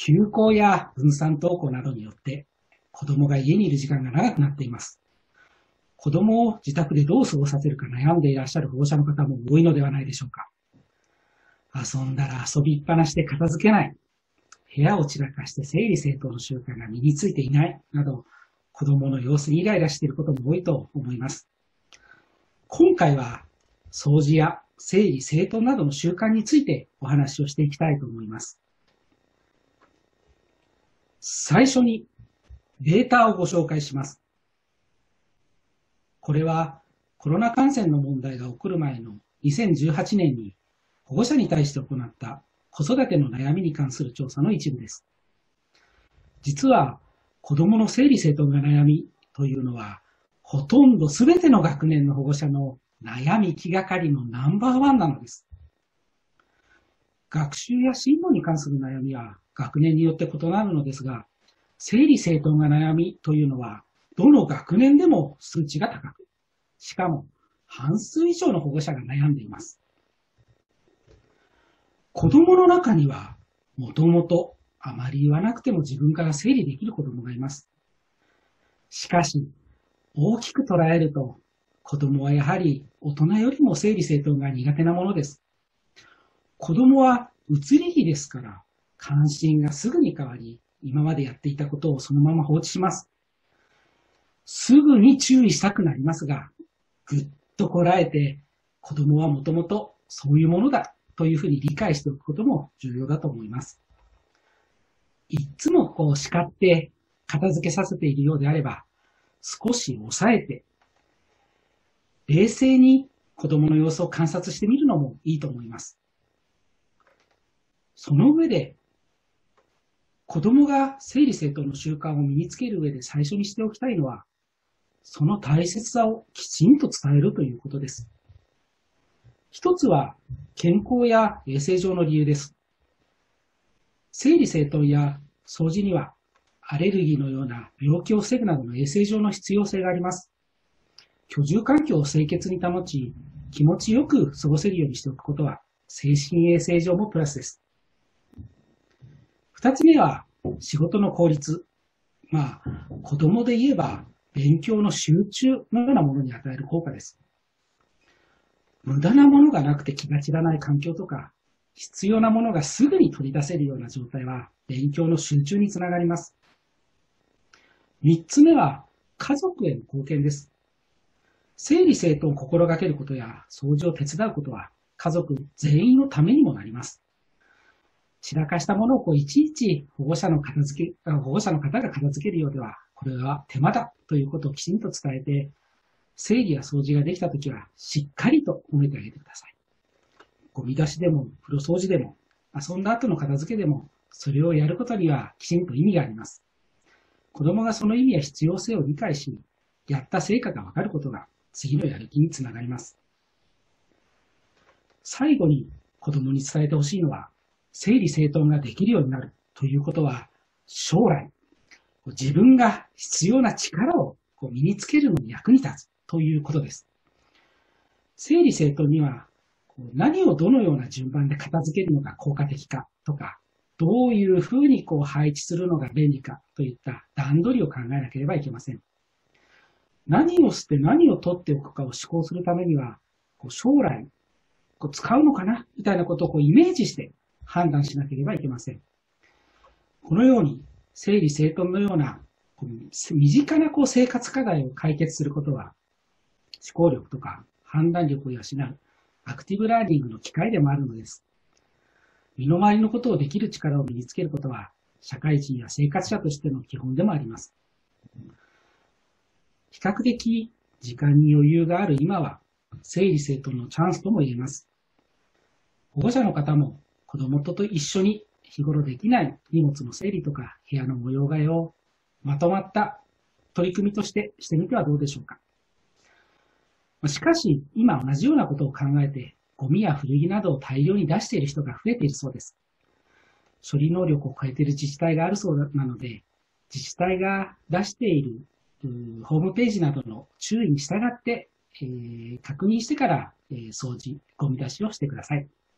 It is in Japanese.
休校や分散登校などによって子供が家にいる時間が長くなっています。子供を自宅でどう過ごさせるか悩んでいらっしゃる保護者の方も多いのではないでしょうか。遊んだら遊びっぱなしで片付けない、部屋を散らかして整理整頓の習慣が身についていないなど、子供の様子にイライラしていることも多いと思います。今回は掃除や整理整頓などの習慣についてお話をしていきたいと思います。最初にデータをご紹介します。これはコロナ感染の問題が起こる前の2018年に保護者に対して行った子育ての悩みに関する調査の一部です。実は子どもの整理整頓が悩みというのはほとんどすべての学年の保護者の悩み気がかりのナンバーワンなのです。学習や進路に関する悩みは学年によって異なるのですが、整理整頓が悩みというのはどの学年でも数値が高く、しかも半数以上の保護者が悩んでいます。子供の中にはもともとあまり言わなくても自分から整理できる子供がいます。しかし大きく捉えると子供はやはり大人よりも整理整頓が苦手なものです。子供は移り気ですから関心がすぐに変わり、今までやっていたことをそのまま放置します。すぐに注意したくなりますが、ぐっとこらえて子供はもともとそういうものだというふうに理解しておくことも重要だと思います。いつも叱って片付けさせているようであれば、少し抑えて、冷静に子供の様子を観察してみるのもいいと思います。その上で、子供が整理整頓の習慣を身につける上で最初にしておきたいのは、その大切さをきちんと伝えるということです。一つは健康や衛生上の理由です。整理整頓や掃除にはアレルギーのような病気を防ぐなどの衛生上の必要性があります。居住環境を清潔に保ち、気持ちよく過ごせるようにしておくことは精神衛生上もプラスです。二つ目は仕事の効率。子供で言えば勉強の集中のようなものに与える効果です。無駄なものがなくて気が散らない環境とか、必要なものがすぐに取り出せるような状態は勉強の集中につながります。三つ目は家族への貢献です。整理整頓を心がけることや掃除を手伝うことは家族全員のためにもなります。散らかしたものをいちいち保護者の方が片付けるようでは、これは手間だということをきちんと伝えて、整理や掃除ができたときはしっかりと褒めてあげてください。ゴミ出しでも風呂掃除でも遊んだ後の片付けでも、それをやることにはきちんと意味があります。子供がその意味や必要性を理解し、やった成果がわかることが次のやる気につながります。最後に子供に伝えてほしいのは、整理整頓ができるようになるということは、将来自分が必要な力を身につけるのに役に立つということです。整理整頓には何をどのような順番で片付けるのが効果的かとか、どういうふうに配置するのが便利かといった段取りを考えなければいけません。何を捨て何を取っておくかを思考するためには、将来使うのかなみたいなことをイメージして判断しなければいけません。このように整理整頓のような身近な生活課題を解決することは、思考力とか判断力を養うアクティブラーニングの機会でもあるのです。身の回りのことをできる力を身につけることは、社会人や生活者としての基本でもあります。比較的時間に余裕がある今は、整理整頓のチャンスとも言えます。保護者の方も子供と一緒に日頃できない荷物の整理とか部屋の模様替えをまとまった取り組みとしてみてはどうでしょうか。しかし、今同じようなことを考えて、ゴミや古着などを大量に出している人が増えているそうです。処理能力を超えている自治体があるそうなので、自治体が出しているホームページなどの注意に従って、確認してから、掃除、ゴミ出しをしてください。